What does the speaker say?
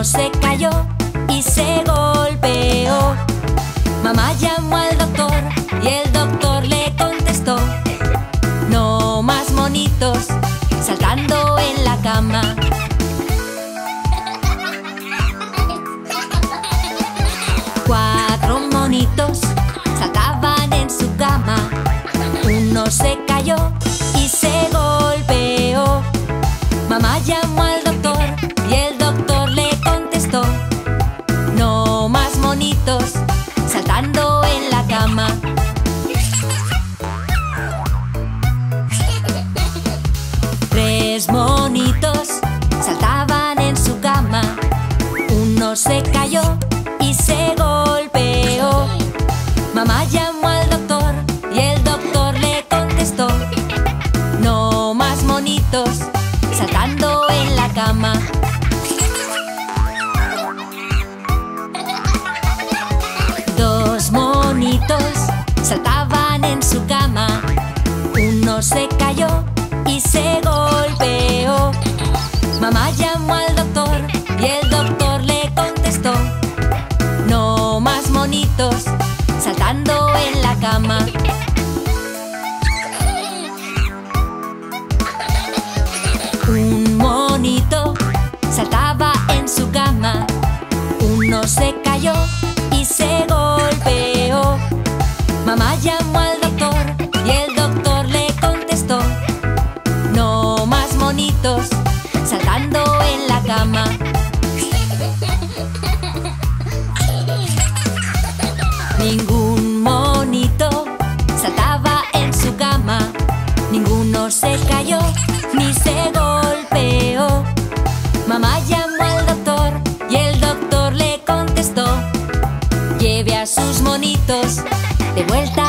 se cayó y se golpeó. Mamá llamó al doctor y el doctor le contestó: no más monitos saltando en la cama. Cuatro monitos saltaban en su cama. Uno se cayó y se golpeó. Mamá llamó al doctor y el doctor le contestó: no más monitos saltando en la cama. Tres monitos saltaban en su cama. Uno se cayó y se golpeó. Mamá llamó al doctor y el doctor le contestó: no más monitos saltando en la cama. Dos monitos saltaban en su cama. Uno se cayó y se golpeó. Mamá llamó al doctor y el doctor le contestó: no más monitos saltando en la cama. Un monito saltaba en su cama. Uno se cayó y se golpeó. Mamá llamó al doctor y el doctor le contestó: no más monitos saltando en la cama. Ningún monito saltaba en su cama. Ninguno se cayó ni se golpeó. Mamá llamó al doctor y el doctor le contestó: lleve a sus monitos de vuelta